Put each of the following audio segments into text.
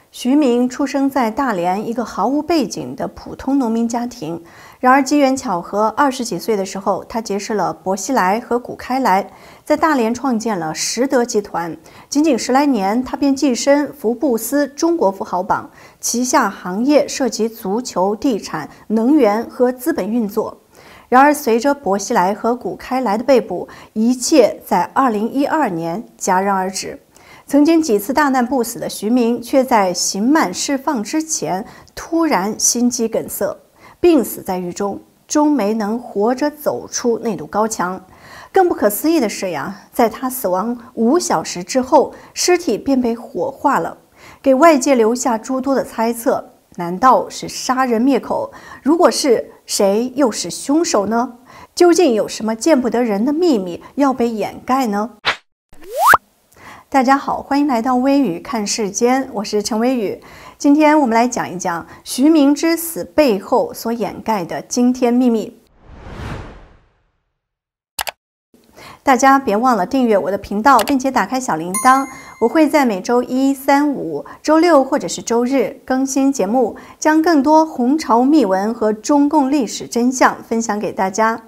徐明出生在大连一个毫无背景的普通农民家庭，然而机缘巧合，20几岁的时候，他结识了薄熙来和谷开来，在大连创建了实德集团。仅仅10来年，他便跻身福布斯中国富豪榜，旗下行业涉及足球、地产、能源和资本运作。然而，随着薄熙来和谷开来的被捕，一切在2012年戛然而止。曾经几次大难不死的徐明，却在刑满释放之前突然心肌梗塞，病死在狱中，终没能活着走出那堵高墙。更不可思议的是呀，在他死亡5小时之后，尸体便被火化了，给外界留下诸多的猜测。难道是杀人灭口？如果是，谁又是凶手呢？究竟有什么见不得人的秘密要被掩盖呢？大家好，欢迎来到微语看世间，我是陈微语。今天我们来讲一讲徐明之死背后所掩盖的惊天秘密。大家别忘了订阅我的频道，并且打开小铃铛，我会在每周1、3、5、周6或者是周日更新节目，将更多红潮秘闻和中共历史真相分享给大家。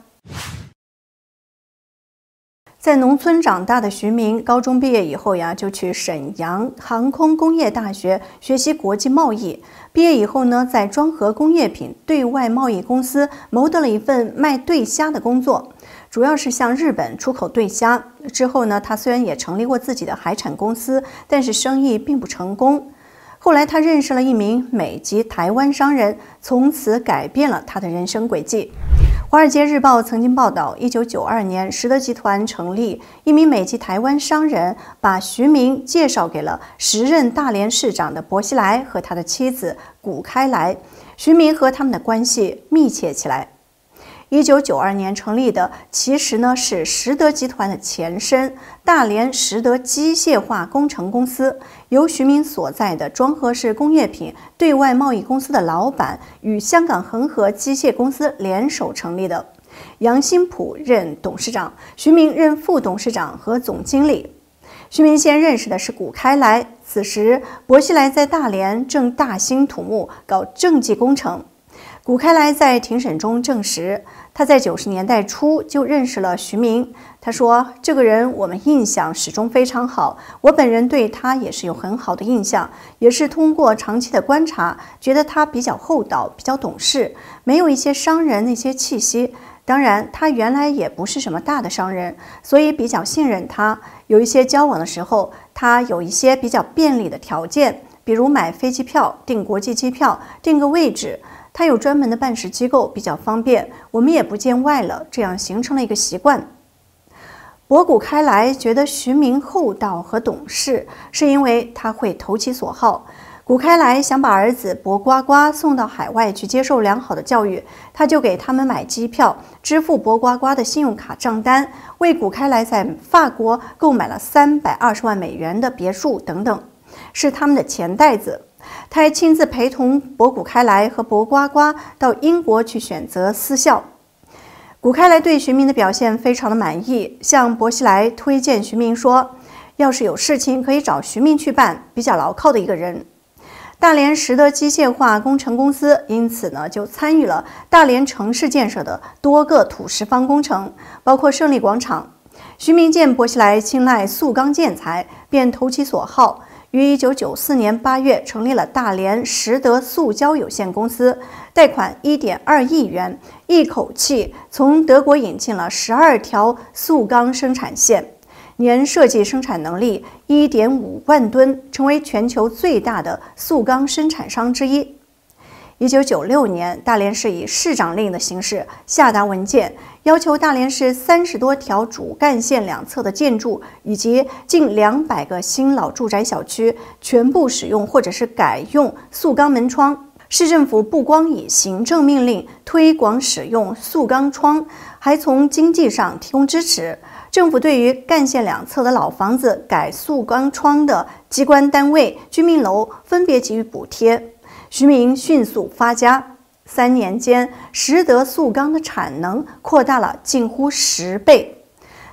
在农村长大的徐明，高中毕业以后呀，就去沈阳航空工业大学学习国际贸易。毕业以后呢，在庄河工业品对外贸易公司谋得了一份卖对虾的工作，主要是向日本出口对虾。之后呢，他虽然也成立过自己的海产公司，但是生意并不成功。后来他认识了一名美籍台湾商人，从此改变了他的人生轨迹。《华尔街日报》曾经报道，1992年实德集团成立，一名美籍台湾商人把徐明介绍给了时任大连市长的薄熙来和他的妻子谷开来，徐明和他们的关系密切起来。1992年成立的，其实呢是实德集团的前身大连实德机械化工程公司，由徐明所在的庄河市工业品对外贸易公司的老板与香港恒河机械公司联手成立的。杨新普任董事长，徐明任副董事长和总经理。徐明先认识的是谷开来，此时薄熙来在大连正大兴土木，搞政绩工程。谷开来在庭审中证实，他在90年代初就认识了徐明。他说：“这个人我们印象始终非常好，我本人对他也是有很好的印象，也是通过长期的观察，觉得他比较厚道，比较懂事，没有一些商人那些气息。当然，他原来也不是什么大的商人，所以比较信任他。有一些交往的时候，他有一些比较便利的条件，比如买飞机票、订国际机票、订个位置。”他有专门的办事机构，比较方便，我们也不见外了，这样形成了一个习惯。谷开来觉得徐明厚道和懂事，是因为他会投其所好。谷开来想把儿子薄瓜瓜送到海外去接受良好的教育，他就给他们买机票，支付薄瓜瓜的信用卡账单，为谷开来在法国购买了320万美元的别墅等等，是他们的钱袋子。他还亲自陪同谷开来和薄瓜瓜到英国去选择私校。谷开来对徐明的表现非常的满意，向薄熙来推荐徐明说，要是有事情可以找徐明去办，比较牢靠的一个人。大连实德机械化工程公司因此呢就参与了大连城市建设的多个土石方工程，包括胜利广场。徐明见薄熙来青睐塑钢建材，便投其所好，于1994年8月成立了大连实德塑胶有限公司，贷款1.2亿元，一口气从德国引进了12条塑钢生产线，年设计生产能力1.5万吨，成为全球最大的塑钢生产商之一。1996年，大连市以市长令的形式下达文件，要求大连市30多条主干线两侧的建筑以及近200个新老住宅小区全部使用或者是改用塑钢门窗。市政府不光以行政命令推广使用塑钢窗，还从经济上提供支持。政府对于干线两侧的老房子改塑钢窗的机关单位、居民楼分别给予补贴。徐明迅速发家，3年间，实德塑钢的产能扩大了近乎10倍。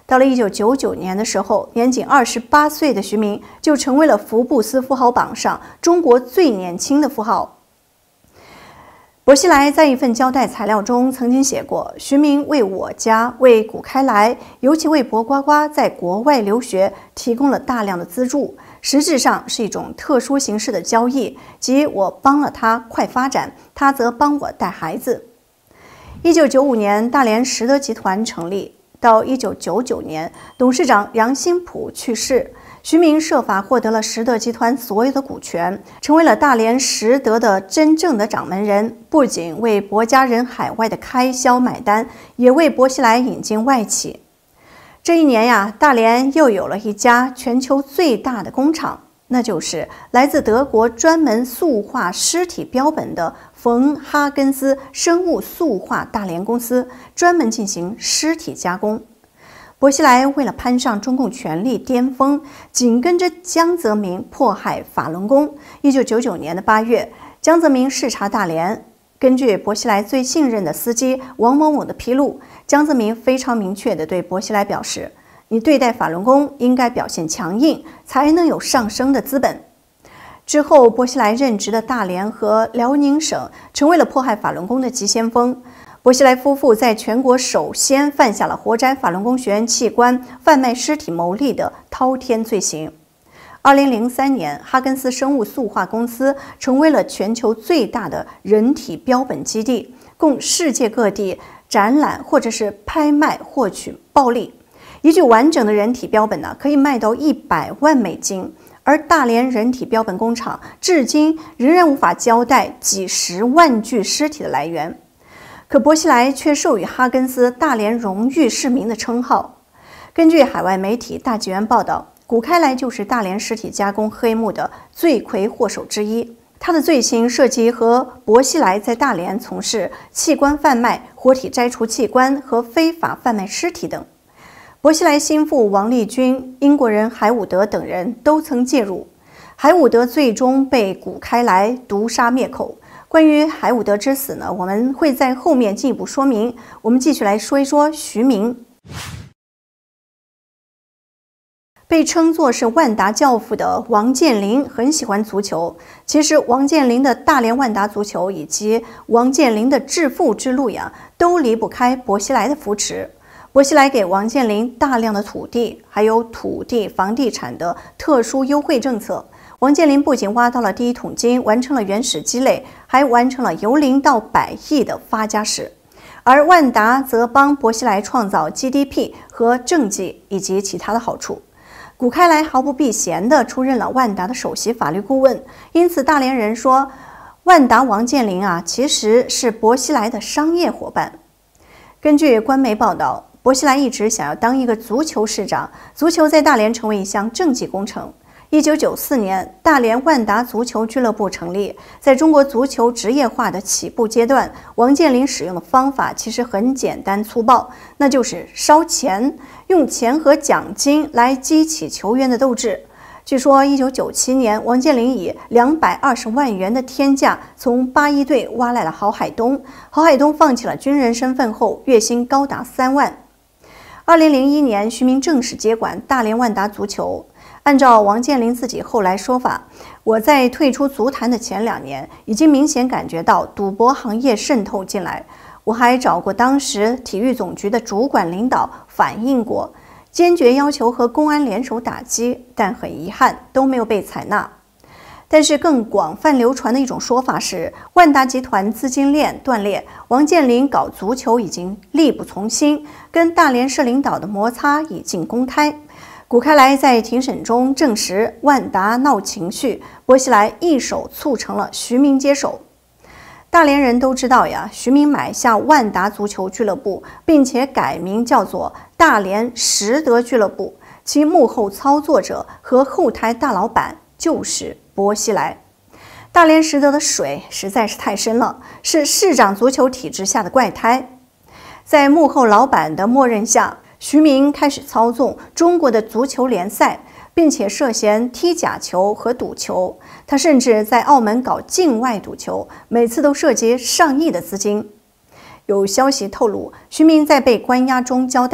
到了1999年的时候，年仅28岁的徐明就成为了福布斯富豪榜上中国最年轻的富豪。薄熙来在一份交代材料中曾经写过，徐明为我家、为谷开来，尤其为薄瓜瓜在国外留学提供了大量的资助，实质上是一种特殊形式的交易，即我帮了他快发展，他则帮我带孩子。1995年，大连实德集团成立。到1999年，董事长杨新浦去世，徐明设法获得了实德集团所有的股权，成为了大连实德的真正的掌门人。不仅为薄家人海外的开销买单，也为薄熙来引进外企。这一年呀，大连又有了一家全球最大的工厂，那就是来自德国专门塑化尸体标本的冯哈根斯生物塑化大连公司，专门进行尸体加工。薄熙来为了攀上中共权力巅峰，紧跟着江泽民迫害法轮功。1999年的8月，江泽民视察大连。根据薄熙来最信任的司机王某某的披露，江泽民非常明确地对薄熙来表示：“你对待法轮功应该表现强硬，才能有上升的资本。”之后，薄熙来任职的大连和辽宁省成为了迫害法轮功的急先锋。薄熙来夫妇在全国首先犯下了活摘法轮功学员器官、贩卖尸体牟利的滔天罪行。2003年，哈根斯生物塑化公司成为了全球最大的人体标本基地，供世界各地展览或者是拍卖获取暴利。一具完整的人体标本可以卖到100万美金。而大连人体标本工厂至今仍然无法交代几十万具尸体的来源，可薄熙来却授予哈根斯大连荣誉市民的称号。根据海外媒体大纪元报道，谷开来就是大连尸体加工黑幕的罪魁祸首之一。他的罪行涉及和薄熙来在大连从事器官贩卖、活体摘除器官和非法贩卖尸体等。薄熙来心腹王立军、英国人海伍德等人都曾介入，海伍德最终被谷开来毒杀灭口。关于海伍德之死呢，我们会在后面进一步说明。我们继续来说一说徐明。被称作是万达教父的王健林很喜欢足球。其实，王健林的大连万达足球以及王健林的致富之路都离不开薄熙来的扶持。薄熙来给王健林大量的土地，还有土地、房地产的特殊优惠政策。王健林不仅挖到了第一桶金，完成了原始积累，还完成了由0到100亿的发家史。而万达则帮薄熙来创造 GDP 和政绩以及其他的好处。谷开来毫不避嫌地出任了万达的首席法律顾问，因此大连人说，万达王健林其实是薄熙来的商业伙伴。根据官媒报道，薄熙来一直想要当一个足球市长，足球在大连成为一项政绩工程。1994年，大连万达足球俱乐部成立。在中国足球职业化的起步阶段，王健林使用的方法其实很简单粗暴，那就是烧钱，用钱和奖金来激起球员的斗志。据说1997年，王健林以220万元的天价从81队挖来了郝海东，郝海东放弃了军人身份后，月薪高达3万。2001年，徐明正式接管大连万达足球。按照王健林自己后来说法，我在退出足坛的前2年，已经明显感觉到赌博行业渗透进来。我还找过当时体育总局的主管领导反映过，坚决要求和公安联手打击，但很遗憾都没有被采纳。但是更广泛流传的一种说法是，万达集团资金链断裂，王健林搞足球已经力不从心，跟大连市领导的摩擦已经公开。谷开来在庭审中证实，万达闹情绪，薄熙来一手促成了徐明接手。大连人都知道徐明买下万达足球俱乐部，并且改名叫做大连实德俱乐部，其幕后操作者和后台大老板就是薄熙来。大连实德的水实在是太深了，是市长足球体制下的怪胎。在幕后老板的默认下，徐明开始操纵中国的足球联赛，并且涉嫌踢假球和赌球。他甚至在澳门搞境外赌球，每次都涉及上亿的资金。有消息透露，徐明在被关押中交代，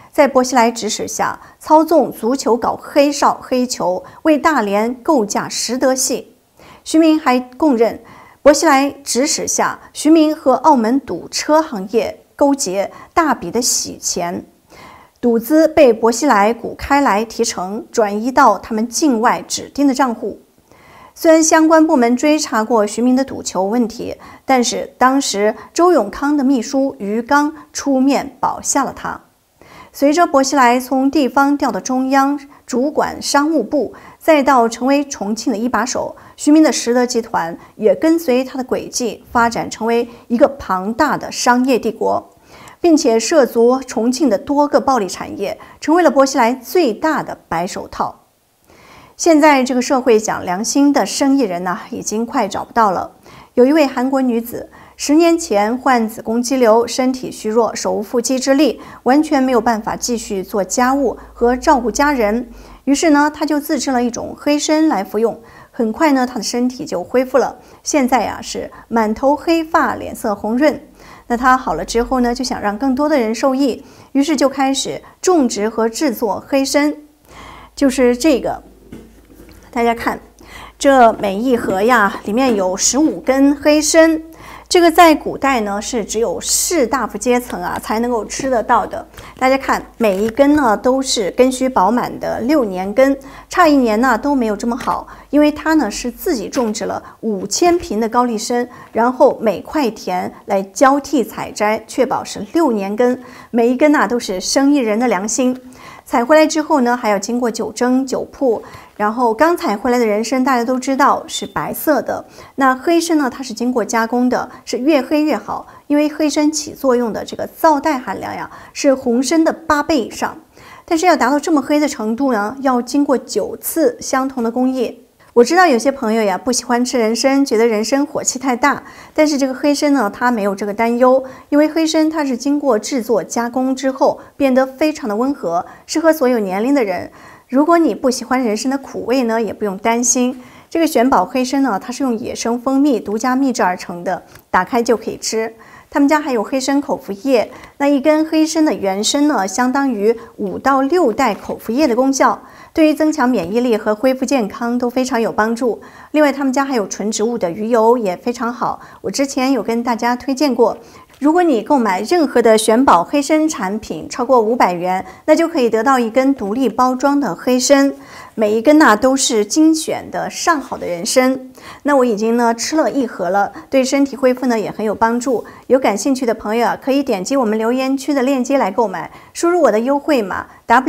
在薄熙来指使下操纵足球搞黑哨黑球，为大连构架实德系。徐明还供认，薄熙来指使下，徐明和澳门赌车行业勾结，大笔的洗钱，赌资被薄熙来、谷开来提成，转移到他们境外指定的账户。虽然相关部门追查过徐明的赌球问题，但是当时周永康的秘书于刚出面保下了他。随着薄熙来从地方调到中央，主管商务部，再到成为重庆的一把手，徐明的实德集团也跟随他的轨迹发展成为一个庞大的商业帝国，并且涉足重庆的多个暴利产业，成为了薄熙来最大的白手套。现在这个社会讲良心的生意人呢，已经快找不到了。有一位韩国女子，10年前患子宫肌瘤，身体虚弱，手无缚鸡之力，完全没有办法继续做家务和照顾家人。于是呢，她就自制了一种黑参来服用。很快呢，她的身体就恢复了。现在呀，是满头黑发，脸色红润。那她好了之后呢，就想让更多的人受益，于是就开始种植和制作黑参，就是这个。大家看，这每一盒呀，里面有15根黑参。这个在古代呢，是只有士大夫阶层啊才能够吃得到的。大家看，每一根呢都是根须饱满的6年根，差1年呢都没有这么好，因为它呢是自己种植了5000坪的高丽参，然后每块田来交替采摘，确保是6年根，每一根呢都是生意人的良心。采回来之后呢，还要经过酒蒸、酒铺，然后刚采回来的人参大家都知道是白色的，那黑参呢，它是经过加工的，是越黑越好，因为黑参起作用的这个皂带含量呀是红参的8倍以上。但是要达到这么黑的程度呢，要经过9次相同的工艺。我知道有些朋友呀不喜欢吃人参，觉得人参火气太大，但是这个黑参呢，它没有这个担忧，因为黑参它是经过制作加工之后变得非常的温和，适合所有年龄的人。如果你不喜欢人参的苦味呢，也不用担心。这个玄宝黑参呢，它是用野生蜂蜜独家秘制而成的，打开就可以吃。他们家还有黑参口服液，那一根黑参的原参呢，相当于5到6袋口服液的功效，对于增强免疫力和恢复健康都非常有帮助。另外，他们家还有纯植物的鱼油，也非常好，我之前有跟大家推荐过。如果你购买任何的玄宝黑参产品超过500元，那就可以得到一根独立包装的黑参，每一根呢都是精选的上好的人参。那我已经呢吃了1盒了，对身体恢复呢也很有帮助。有感兴趣的朋友可以点击我们留言区的链接来购买，输入我的优惠码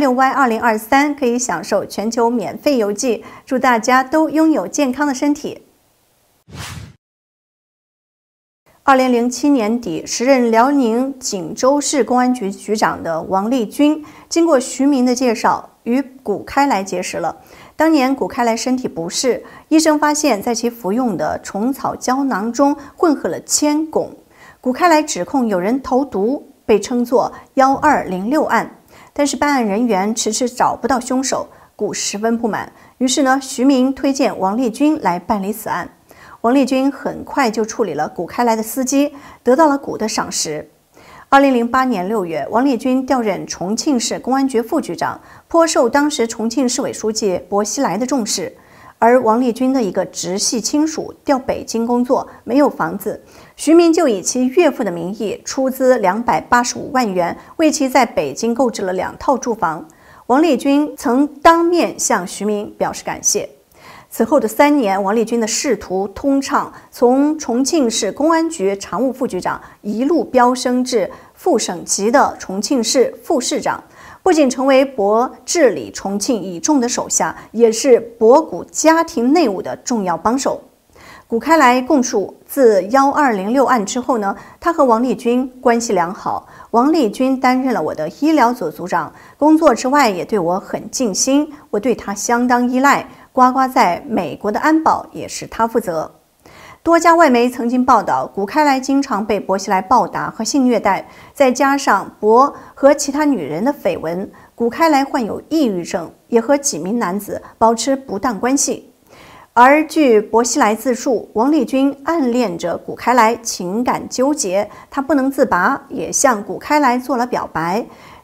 WY2023，可以享受全球免费邮寄。祝大家都拥有健康的身体。2007年底，时任辽宁锦州市公安局局长的王立军，经过徐明的介绍，与谷开来结识了。当年谷开来身体不适，医生发现在其服用的虫草胶囊中混合了铅汞。谷开来指控有人投毒，被称作1206案。但是办案人员迟迟找不到凶手，谷十分不满。于是呢，徐明推荐王立军来办理此案。王立军很快就处理了谷开来的司机，得到了谷的赏识。2008年6月，王立军调任重庆市公安局副局长，颇受当时重庆市委书记薄熙来的重视。而王立军的一个直系亲属调北京工作，没有房子，徐明就以其岳父的名义出资285万元，为其在北京购置了2套住房。王立军曾当面向徐明表示感谢。此后的3年，王立军的仕途通畅，从重庆市公安局常务副局长一路飙升至副省级的重庆市副市长，不仅成为薄治理重庆倚重的手下，也是薄谷家庭内务的重要帮手。谷开来供述，自1206案之后呢，他和王立军关系良好。王立军担任了我的医疗组组长，工作之外也对我很尽心，我对他相当依赖。呱呱在美国的安保也是他负责。多家外媒曾经报道，谷开来经常被薄熙来暴打和性虐待，再加上薄和其他女人的绯闻，谷开来患有抑郁症，也和几名男子保持不当关系。而据薄熙来自述，王立军暗恋着谷开来，情感纠结，他不能自拔，也向谷开来做了表白。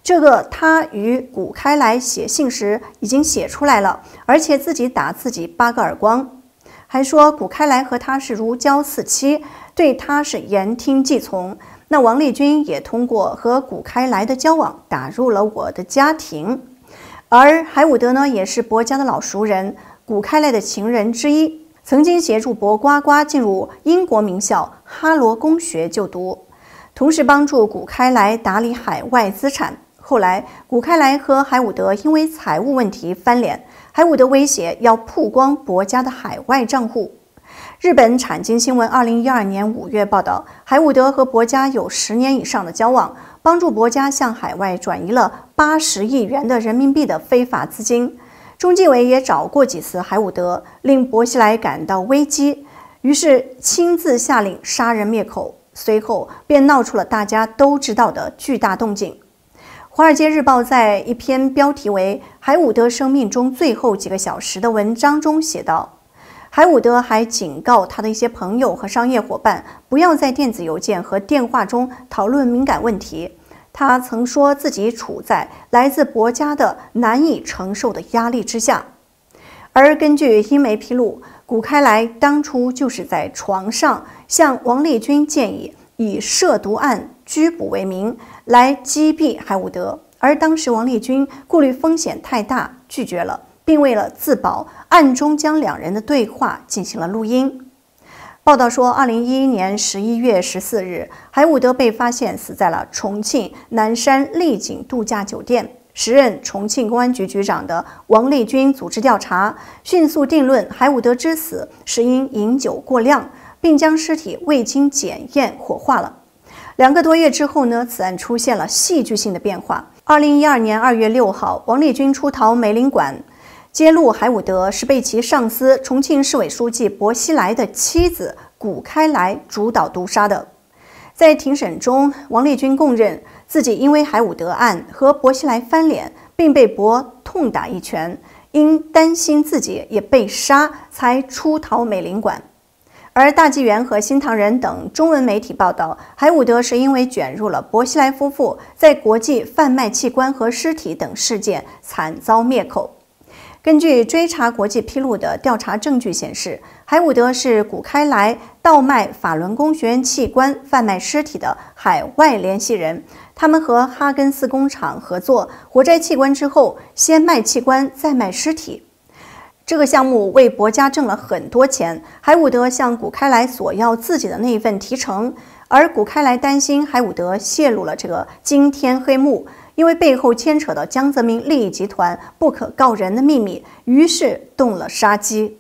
这个他与谷开来写信时已经写出来了，而且自己打自己8个耳光，还说谷开来和他是如胶似漆，对他是言听计从。那王立军也通过和谷开来的交往打入了我的家庭。而海伍德呢，也是薄家的老熟人，谷开来的情人之一，曾经协助薄瓜瓜进入英国名校哈罗公学就读，同时帮助谷开来打理海外资产。后来，谷开来和海伍德因为财务问题翻脸，海伍德威胁要曝光薄家的海外账户。日本产经新闻2012年5月报道，海伍德和薄家有10年以上的交往，帮助薄家向海外转移了80亿元的人民币的非法资金。中纪委也找过几次海伍德，令薄熙来感到危机，于是亲自下令杀人灭口，随后便闹出了大家都知道的巨大动静。《华尔街日报》在一篇标题为《海伍德生命中最后几个小时》的文章中写道，海伍德还警告他的一些朋友和商业伙伴，不要在电子邮件和电话中讨论敏感问题。他曾说自己处在来自薄家的难以承受的压力之下。而根据英媒披露，谷开来当初就是在床上向王立军建议以涉毒案拘捕为名来击毙海伍德，而当时王立军顾虑风险太大，拒绝了，并为了自保，暗中将2人的对话进行了录音。报道说，2011年11月14日，海伍德被发现死在了重庆南山丽景度假酒店。时任重庆公安局局长的王立军组织调查，迅速定论海伍德之死是因饮酒过量，并将尸体未经检验火化了。2个多月之后呢，此案出现了戏剧性的变化。2012年2月6号，王立军出逃美领馆，揭露海伍德是被其上司重庆市委书记薄熙来的妻子谷开来主导毒杀的。在庭审中，王立军供认自己因为海伍德案和薄熙来翻脸，并被薄痛打一拳，因担心自己也被杀，才出逃美领馆。而大纪元和新唐人等中文媒体报道，海伍德是因为卷入了薄熙来夫妇在国际贩卖器官和尸体等事件，惨遭灭口。根据追查国际披露的调查证据显示，海伍德是谷开来盗卖法轮功学员器官、贩卖尸体的海外联系人。他们和哈根斯工厂合作，活摘器官之后，先卖器官，再卖尸体。这个项目为薄家挣了很多钱，海伍德向谷开来索要自己的那一份提成，而谷开来担心海伍德泄露了这个惊天黑幕，因为背后牵扯到江泽民利益集团不可告人的秘密，于是动了杀机。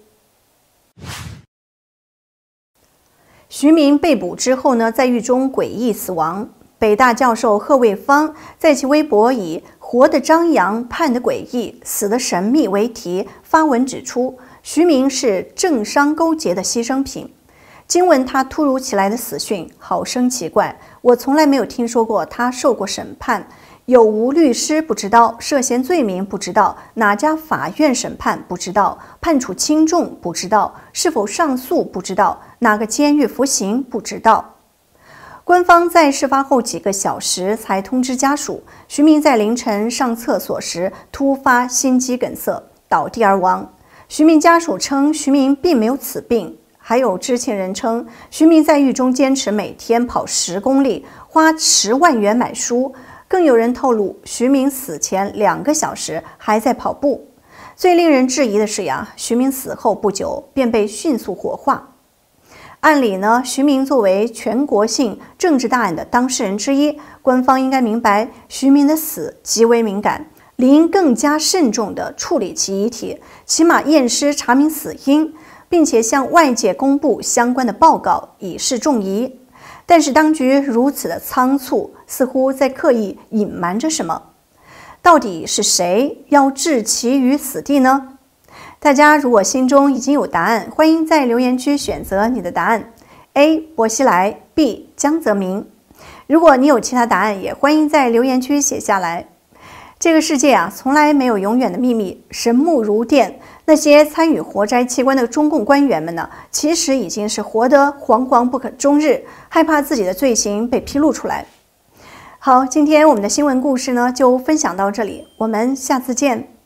徐明被捕之后呢，在狱中诡异死亡。北大教授贺卫方在其微博以“活得张扬，判得诡异，死得神秘”为题发文指出，徐明是政商勾结的牺牲品。惊闻他突如其来的死讯，好生奇怪，我从来没有听说过他受过审判，有无律师不知道，涉嫌罪名不知道，哪家法院审判不知道，判处轻重不知道，是否上诉不知道，哪个监狱服刑不知道。官方在事发后几个小时才通知家属，徐明在凌晨上厕所时突发心肌梗塞倒地而亡。徐明家属称，徐明并没有此病。还有知情人称，徐明在狱中坚持每天跑10公里，花10万元买书。更有人透露，徐明死前2个小时还在跑步。最令人质疑的是徐明死后不久便被迅速火化。按理呢，徐明作为全国性政治大案的当事人之一，官方应该明白徐明的死极为敏感，理应更加慎重地处理其遗体，起码验尸查明死因，并且向外界公布相关的报告，以示重疑。但是当局如此的仓促，似乎在刻意隐瞒着什么。到底是谁要置其于死地呢？大家如果心中已经有答案，欢迎在留言区选择你的答案。A. 薄熙来 B. 江泽民。如果你有其他答案，也欢迎在留言区写下来。这个世界从来没有永远的秘密，神木如电。那些参与活摘器官的中共官员们呢，其实已经是活得惶惶不可终日，害怕自己的罪行被披露出来。 好，今天我们的新闻故事呢就分享到这里，我们下次见。